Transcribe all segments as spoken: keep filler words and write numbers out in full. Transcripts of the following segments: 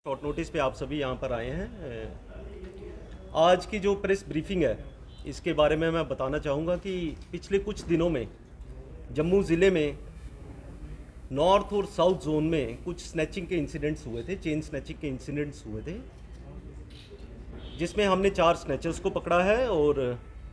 Short notice पे आप सभी यहाँ पर आए हैं। आज की जो प्रेस ब्रीफिंग है इसके बारे में मैं बताना चाहूँगा कि पिछले कुछ दिनों में जम्मू ज़िले में नॉर्थ और साउथ जोन में कुछ स्नैचिंग के इंसिडेंट्स हुए थे, चेन स्नैचिंग के इंसिडेंट्स हुए थे, जिसमें हमने चार स्नैचर्स को पकड़ा है और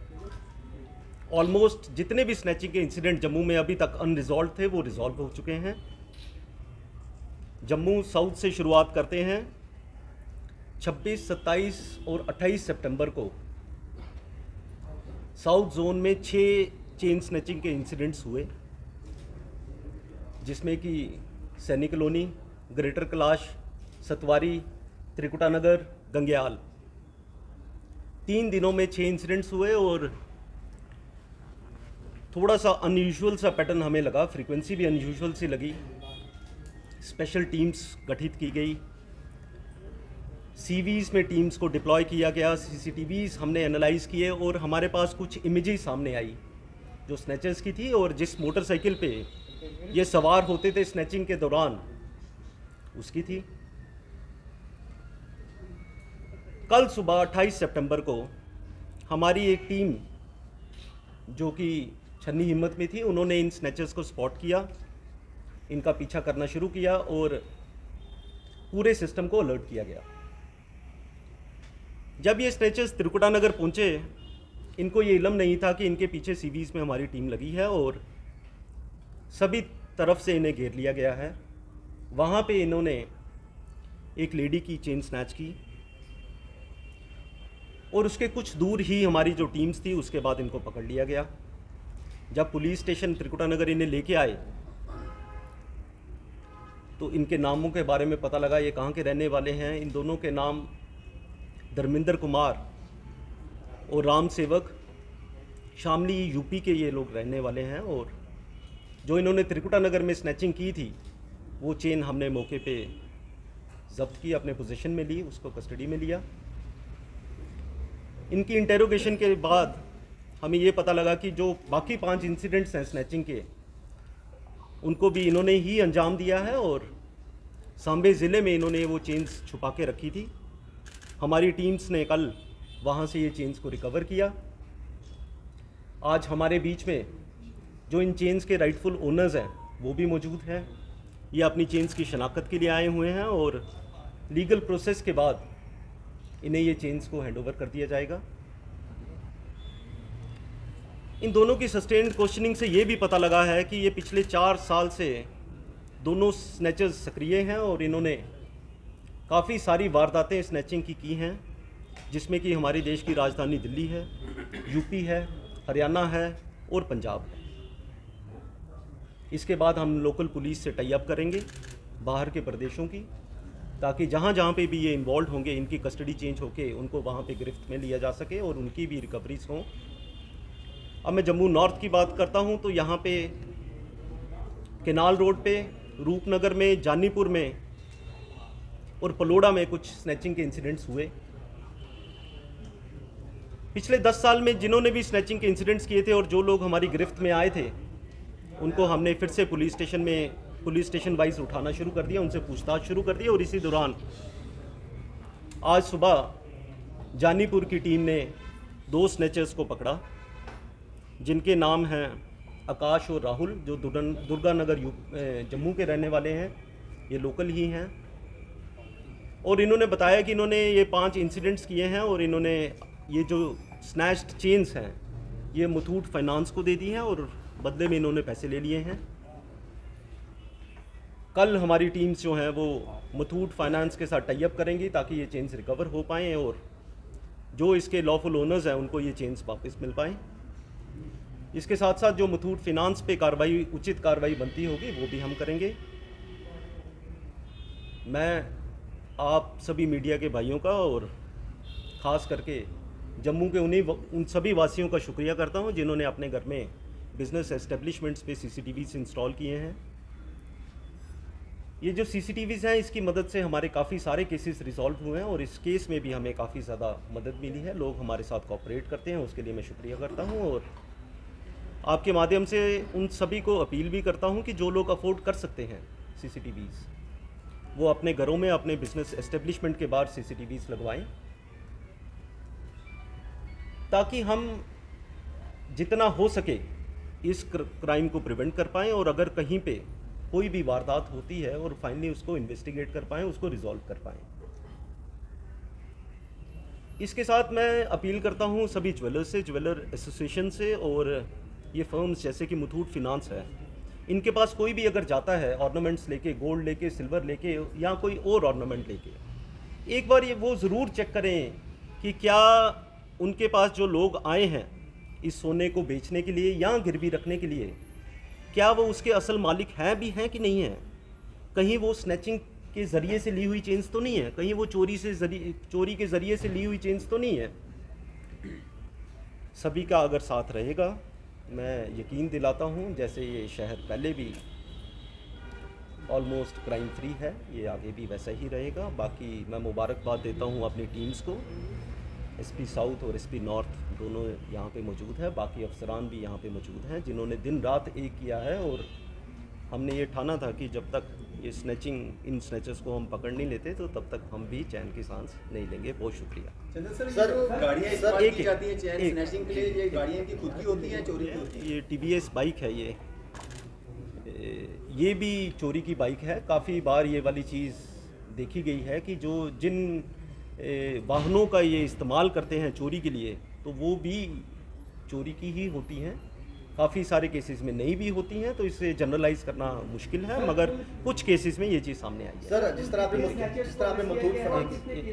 ऑलमोस्ट जितने भी स्नैचिंग के इंसिडेंट जम्मू में अभी तक अनरिजॉल्व थे वो रिजॉल्व हो चुके हैं। जम्मू साउथ से शुरुआत करते हैं। छब्बीस, सत्ताईस और अट्ठाईस सितंबर को साउथ जोन में छः चेन स्नैचिंग के इंसिडेंट्स हुए, जिसमें कि सैनिक कॉलोनी, ग्रेटर कैलाश, सतवारी, त्रिकुटा नगर, गंग्याल, तीन दिनों में छः इंसिडेंट्स हुए और थोड़ा सा अनयूजुअल सा पैटर्न हमें लगा, फ्रीक्वेंसी भी अनयूजुअल सी लगी। स्पेशल टीम्स गठित की गई, सीवीज़ में टीम्स को डिप्लॉय किया गया, सीसीटीवीज़ हमने एनालाइज किए और हमारे पास कुछ इमेजेस सामने आई जो स्नैचर्स की थी और जिस मोटरसाइकिल पे ये सवार होते थे स्नैचिंग के दौरान उसकी थी। कल सुबह अट्ठाईस सितंबर को हमारी एक टीम जो कि छन्नी हिम्मत में थी, उन्होंने इन स्नैचर्स को स्पॉट किया, इनका पीछा करना शुरू किया और पूरे सिस्टम को अलर्ट किया गया। जब ये स्नैचर्स त्रिकुटा नगर पहुंचे, इनको ये इल्म नहीं था कि इनके पीछे सीवीज़ में हमारी टीम लगी है और सभी तरफ से इन्हें घेर लिया गया है। वहाँ पे इन्होंने एक लेडी की चेन स्नैच की और उसके कुछ दूर ही हमारी जो टीम्स थी उसके बाद इनको पकड़ लिया गया। जब पुलिस स्टेशन त्रिकुटा नगर इन्हें लेके आए तो इनके नामों के बारे में पता लगा, ये कहाँ के रहने वाले हैं। इन दोनों के नाम धर्मेंद्र कुमार और राम सेवक, शामली यूपी के ये लोग रहने वाले हैं और जो इन्होंने त्रिकुटा नगर में स्नैचिंग की थी वो चेन हमने मौके पे जब्त की, अपने पोजीशन में ली, उसको कस्टडी में लिया। इनकी इंटेरोगेशन के बाद हमें ये पता लगा कि जो बाकी पांच इंसिडेंट्स हैं स्नैचिंग के, उनको भी इन्होंने ही अंजाम दिया है और सांबे ज़िले में इन्होंने वो चेन्स छुपा के रखी थी। हमारी टीम्स ने कल वहाँ से ये चेन्स को रिकवर किया। आज हमारे बीच में जो इन चेन्स के राइटफुल ओनर्स हैं वो भी मौजूद हैं। ये अपनी चेन्स की शनाख्त के लिए आए हुए हैं और लीगल प्रोसेस के बाद इन्हें ये चेन्स को हैंडओवर कर दिया जाएगा। इन दोनों की सस्टेन्ड क्वेश्चनिंग से ये भी पता लगा है कि ये पिछले चार साल से दोनों स्नैचर्स सक्रिय हैं और इन्होंने काफ़ी सारी वारदातें स्नैचिंग की की हैं, जिसमें कि हमारी देश की राजधानी दिल्ली है, यूपी है, हरियाणा है और पंजाब है। इसके बाद हम लोकल पुलिस से टाई अप करेंगे बाहर के प्रदेशों की, ताकि जहाँ जहाँ पे भी ये इन्वॉल्व होंगे इनकी कस्टडी चेंज होके उनको वहाँ पे गिरफ्त में लिया जा सके और उनकी भी रिकवरीज हों। अब मैं जम्मू नॉर्थ की बात करता हूँ तो यहाँ पे केनाल रोड पे, रूपनगर में, जानीपुर में और पलोड़ा में कुछ स्नैचिंग के इंसिडेंट्स हुए। पिछले दस साल में जिन्होंने भी स्नैचिंग के इंसिडेंट्स किए थे और जो लोग हमारी गिरफ्त में आए थे उनको हमने फिर से पुलिस स्टेशन में पुलिस स्टेशन वाइज उठाना शुरू कर दिया, उनसे पूछताछ शुरू कर दी और इसी दौरान आज सुबह जानीपुर की टीम ने दो स्नैचर्स को पकड़ा, जिनके नाम हैं आकाश और राहुल, जो दुर्गा नगर जम्मू के रहने वाले हैं, ये लोकल ही हैं। और इन्होंने बताया कि इन्होंने ये पांच इंसिडेंट्स किए हैं और इन्होंने ये जो स्नैच्ड चेन्स हैं ये मुथूट फाइनेंस को दे दी हैं और बदले में इन्होंने पैसे ले लिए हैं। कल हमारी टीम्स जो हैं वो मुथूट फाइनेंस के साथ टाई अप करेंगी ताकि ये चेन्स रिकवर हो पाएँ और जो इसके लॉफुल ओनर्स हैं उनको ये चेन्स वापस मिल पाएँ। इसके साथ साथ जो मुथूट फाइनेंस पे कार्रवाई, उचित कार्रवाई बनती होगी वो भी हम करेंगे। मैं आप सभी मीडिया के भाइयों का और ख़ास करके जम्मू के उन्हीं उन सभी वासियों का शुक्रिया करता हूं जिन्होंने अपने घर में बिजनेस एस्टेब्लिशमेंट्स पे सीसीटीवीज़ इंस्टॉल किए हैं। ये जो सीसीटीवीज़ हैं इसकी मदद से हमारे काफ़ी सारे केसेस रिजॉल्व हुए हैं और इस केस में भी हमें काफ़ी ज़्यादा मदद मिली है। लोग हमारे साथ कोऑपरेट करते हैं, उसके लिए मैं शुक्रिया करता हूँ और आपके माध्यम से उन सभी को अपील भी करता हूँ कि जो लोग अफोर्ड कर सकते हैं सीसीटीवीज़ वो अपने घरों में, अपने बिजनेस एस्टेब्लिशमेंट के बाहर सीसीटीवीज लगवाएं, ताकि हम जितना हो सके इस क्राइम को प्रिवेंट कर पाएँ, और अगर कहीं पे कोई भी वारदात होती है और फाइनली उसको इन्वेस्टिगेट कर पाएँ, उसको रिजॉल्व कर पाएँ। इसके साथ मैं अपील करता हूँ सभी ज्वेलर्स से, ज्वेलर एसोसिएशन से, और ये फर्म्स जैसे कि मुथूट फिनांस है, इनके पास कोई भी अगर जाता है ऑर्नामेंट्स लेके, गोल्ड लेके, सिल्वर लेके या कोई और ऑर्नामेंट लेके, एक बार ये वो ज़रूर चेक करें कि क्या उनके पास जो लोग आए हैं इस सोने को बेचने के लिए या गिरवी रखने के लिए, क्या वो उसके असल मालिक हैं भी हैं कि नहीं हैं। कहीं वो स्नैचिंग के ज़रिए से ली हुई चेन्स तो नहीं है, कहीं वो चोरी से जरिए चोरी के ज़रिए से ली हुई चेन्स तो नहीं है। सभी का अगर साथ रहेगा, मैं यकीन दिलाता हूँ जैसे ये शहर पहले भी ऑलमोस्ट क्राइम फ्री है, ये आगे भी वैसा ही रहेगा। बाकी मैं मुबारकबाद देता हूँ अपनी टीम्स को, एसपी साउथ और एसपी नॉर्थ दोनों यहाँ पे मौजूद है, बाकी अफसरान भी यहाँ पे मौजूद हैं जिन्होंने दिन रात एक किया है। और हमने ये ठाना था कि जब तक ये स्नैचिंग इन स्नैचर्स को हम पकड़ नहीं लेते तो तब तक हम भी चैन की सांस नहीं लेंगे। बहुत शुक्रिया। सर, सर गाड़ियाँ इस्तेमाल की जाती हैं चैन स्नैचिंग के लिए, ये गाड़ियाँ की खुद की होती हैं, चोरी की होती है? ये टीवीएस बाइक है, ये ये भी चोरी की बाइक है। काफ़ी बार ये वाली चीज़ देखी गई है कि जो जिन वाहनों का ये इस्तेमाल करते हैं चोरी के लिए, तो वो भी चोरी की ही होती हैं। काफ़ी सारे केसेस में नहीं भी होती हैं, तो इसे जनरलाइज करना मुश्किल है, मगर कुछ केसेस में ये चीज़ सामने आई है। सर, जिस तरह आपने जिस तरह आपने मुथूट फाइनेंस,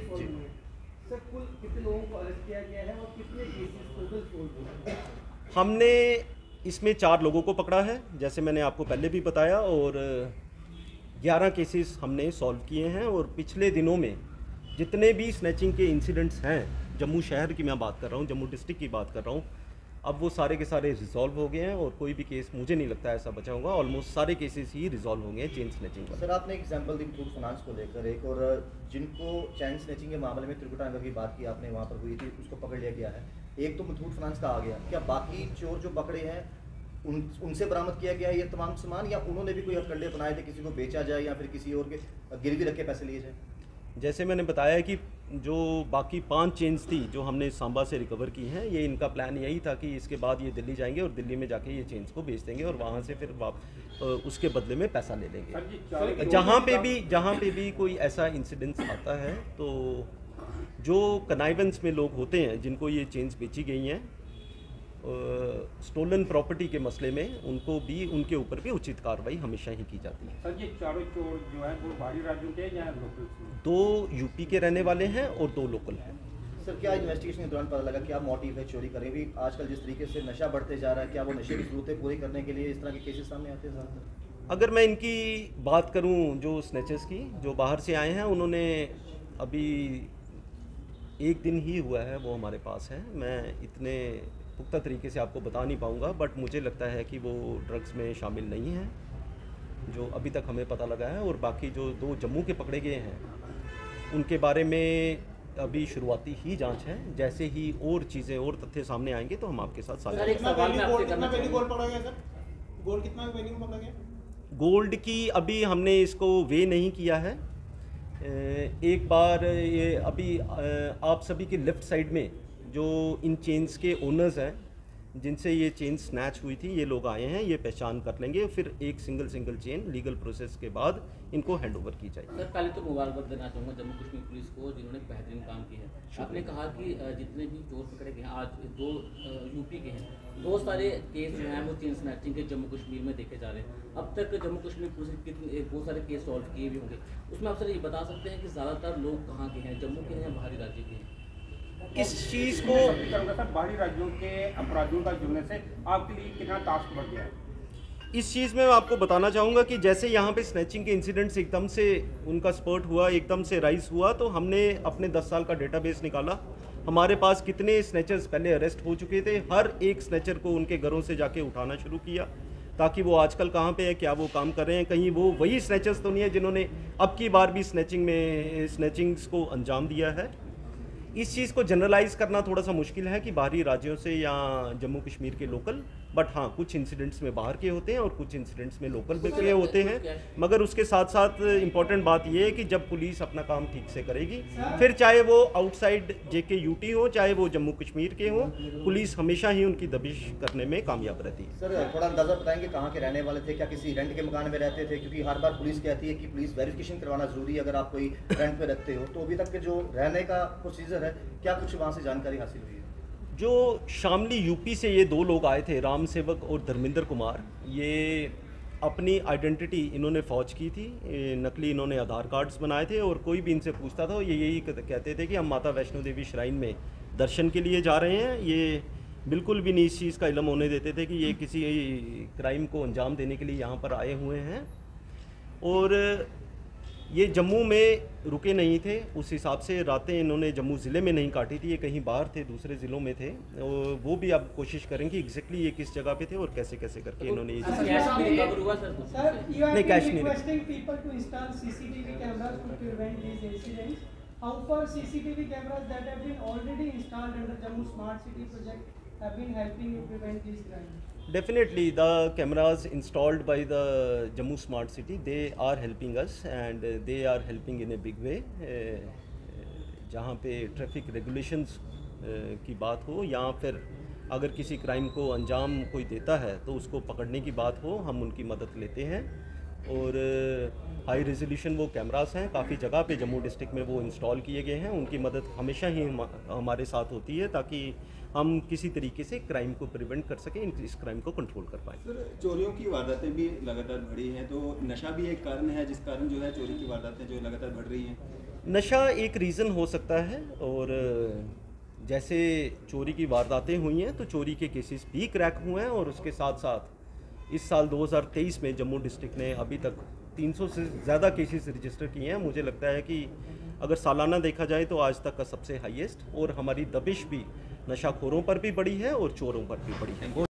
सर कुल कितने लोगों को अरेस्ट किया गया है और कितने केसेस टोटल सोल्व हुए? हमने इसमें चार लोगों को पकड़ा है, जैसे मैंने आपको पहले भी बताया, और ग्यारह केसेस हमने सॉल्व किए हैं। और पिछले दिनों में जितने भी स्नैचिंग के इंसिडेंट्स हैं, जम्मू शहर की मैं बात कर रहा हूँ, जम्मू डिस्ट्रिक्ट की बात कर रहा हूँ, अब वो सारे के सारे रिजॉल्व हो गए हैं और कोई भी केस मुझे नहीं लगता ऐसा बचा होगा। ऑलमोस्ट सारे केसेस ही रिजॉल्व होंगे चेन स्नैचिंग का। सर, आपने एग्जांपल दी मुथूट फाइनेंस को लेकर एक, और जिनको चैन स्नैचिंग के मामले में त्रिकुटा नगर की बात की आपने, वहाँ पर हुई थी, उसको पकड़ लिया गया है। एक तो मुथूट फाइनेंस का आ गया, क्या बाकी चोर जो पकड़े हैं उन उनसे बरामद किया गया है ये तमाम सामान, या उन्होंने भी कोई हथकंडे बनाए थे, किसी को बेचा जाए या फिर किसी और के गिरवी रख के पैसे लिए जाए? जैसे मैंने बताया कि जो बाकी पांच चेन्स थी जो हमने सांबा से रिकवर की हैं, ये इनका प्लान यही था कि इसके बाद ये दिल्ली जाएंगे और दिल्ली में जाके ये चेन्स को बेच देंगे और वहाँ से फिर वाप उसके बदले में पैसा ले लेंगे। जहाँ पे भी जहाँ पे भी कोई ऐसा इंसिडेंस आता है, तो जो कनाइवेंस में लोग होते हैं जिनको ये चेन्स बेची गई हैं, स्टोलन प्रॉपर्टी के मसले में, उनको भी उनके ऊपर भी उचित कार्रवाई हमेशा ही की जाती है। सर, ये चारों चोर जो है वो बाहरी राज्यों के या लोकल? दो यूपी के रहने वाले हैं और दो लोकल हैं। सर, क्या इन्वेस्टिगेशन के दौरान पता लगा क्या मोटिव है चोरी करने भी? आजकल जिस तरीके से नशा बढ़ते जा रहा है, क्या वो नशे की जरूरतें पूरी करने के लिए इस तरह के केसेस सामने आते हैं? अगर मैं इनकी बात करूं, जो स्नैचर्स की, जो बाहर से आए हैं, उन्होंने अभी एक दिन ही हुआ है वो हमारे पास है। मैं इतने पुख्ता तरीके से आपको बता नहीं पाऊंगा, बट मुझे लगता है कि वो ड्रग्स में शामिल नहीं हैं, जो अभी तक हमें पता लगा है। और बाकी जो दो जम्मू के पकड़े गए हैं, उनके बारे में अभी शुरुआती ही जांच है। जैसे ही और चीज़ें और तथ्य सामने आएंगे तो हम आपके साथ साझा करेंगे। गोल्ड की अभी हमने इसको वे नहीं किया है। एक बार ये अभी आप सभी के लेफ़्ट साइड में जो इन चेन्स के ओनर्स हैं, जिनसे ये चेन स्नैच हुई थी, ये लोग आए हैं, ये पहचान कर लेंगे, फिर एक single single chain legal process के बाद इनको हैंड ओवर की जाएगी। सर, पहले तो मुबारकबाद देना चाहूँगा जम्मू कश्मीर पुलिस को, जिन्होंने बेहतरीन काम किया है। आपने कहा कि जितने भी चोर पकड़े गए हैं, आज दो यूपी के हैं, बहुत सारे केस जो हैं वो चेन स्नैचिंग के जम्मू कश्मीर में देखे जा रहे हैं। अब तक जम्मू कश्मीर पुलिस ने कितने बहुत सारे केस सॉल्व किए भी होंगे, उसमें आप सर ये बता सकते हैं कि ज़्यादातर लोग कहाँ के हैं, जम्मू के हैं या बाहरी राज्य के हैं? इस चीज़ को सर, बाहरी राज्यों के अपराधियों का जुड़ने से आपके लिए कितना टास्क बढ़ गया है? इस चीज़ में मैं आपको बताना चाहूँगा कि जैसे यहाँ पे स्नैचिंग के इंसिडेंट्स एकदम से उनका स्पर्ट हुआ, एकदम से राइज हुआ, तो हमने अपने दस साल का डेटाबेस निकाला। हमारे पास कितने स्नैचर्स पहले अरेस्ट हो चुके थे, हर एक स्नैचर को उनके घरों से जाके उठाना शुरू किया, ताकि वो आजकल कहाँ पे है, क्या वो काम कर रहे हैं, कहीं वो वही स्नैचर्स तो नहीं है जिन्होंने अब की बार भी स्नैचिंग में स्नैचिंग्स को अंजाम दिया है। इस चीज़ को जनरलाइज करना थोड़ा सा मुश्किल है कि बाहरी राज्यों से या जम्मू कश्मीर के लोकल, बट हाँ, कुछ इंसिडेंट्स में बाहर के होते हैं और कुछ इंसिडेंट्स में लोकल के होते हैं। मगर उसके साथ साथ इम्पॉर्टेंट बात यह है कि जब पुलिस अपना काम ठीक से करेगी, फिर चाहे वो आउटसाइड जेके यूटी हो, चाहे वो जम्मू कश्मीर के हों, पुलिस हमेशा ही उनकी दबिश करने में कामयाब रहती है। सर थोड़ा अंदाज़ा बताएंगे कहाँ के रहने वाले थे, क्या किसी रेंट के मकान में रहते थे? क्योंकि हर बार पुलिस कहती है कि पुलिस वेरिफिकेशन करवाना जरूरी है अगर आप कोई रेंट पे रखते हो। तो अभी तक के जो रहने का प्रोसीजर है, क्या कुछ वहाँ से जानकारी हासिल हुई है? जो शामली यूपी से ये दो लोग आए थे, राम सेवक और धर्मेंद्र कुमार, ये अपनी आइडेंटिटी इन्होंने फौज की थी, नकली इन्होंने आधार कार्ड्स बनाए थे और कोई भी इनसे पूछता था ये यही कहते थे कि हम माता वैष्णो देवी श्राइन में दर्शन के लिए जा रहे हैं। ये बिल्कुल भी नहीं इस चीज़ का इल्म होने देते थे कि ये किसी क्राइम को अंजाम देने के लिए यहाँ पर आए हुए हैं। और ये जम्मू में रुके नहीं थे, उस हिसाब से रातें इन्होंने जम्मू ज़िले में नहीं काटी थी, ये कहीं बाहर थे, दूसरे ज़िलों में थे। और वो भी अब कोशिश करें कि एग्जैक्टली ये किस जगह पे थे और कैसे कैसे करके इन्होंने ये कैश भी रिकवर हुआ सर? Sir, you have नहीं, been cash नहीं requesting people to install C C T V cameras to prevent these incidents. How far C C T V cameras that have been already installed under Jammu Smart City project have been helping you prevent these crimes? Definitely, the cameras installed by the Jammu Smart City, they are helping us and they are helping in a big way. जहाँ पे traffic regulations की बात हो या फिर अगर किसी crime को अंजाम कोई देता है तो उसको पकड़ने की बात हो, हम उनकी मदद लेते हैं। और हाई रेजोल्यूशन वो कैमरास हैं, काफ़ी जगह पे जम्मू डिस्ट्रिक्ट में वो इंस्टॉल किए गए हैं। उनकी मदद हमेशा ही हम, हमारे साथ होती है ताकि हम किसी तरीके से क्राइम को प्रिवेंट कर सकें, इस क्राइम को कंट्रोल कर पाएँ। सर, चोरियों की वारदातें भी लगातार बढ़ी हैं, तो नशा भी एक कारण है जिस कारण जो है चोरी की वारदातें जो लगातार बढ़ रही हैं? नशा एक रीज़न हो सकता है और जैसे चोरी की वारदातें हुई हैं तो चोरी के केसेस भी क्रैक हुए हैं। और उसके साथ साथ इस साल दो हज़ार तेईस में जम्मू डिस्ट्रिक्ट ने अभी तक तीन सौ से ज़्यादा केसेस रजिस्टर किए हैं। मुझे लगता है कि अगर सालाना देखा जाए तो आज तक का सबसे हाईएस्ट। और हमारी दबिश भी नशाखोरों पर भी बढ़ी है और चोरों पर भी बढ़ी है।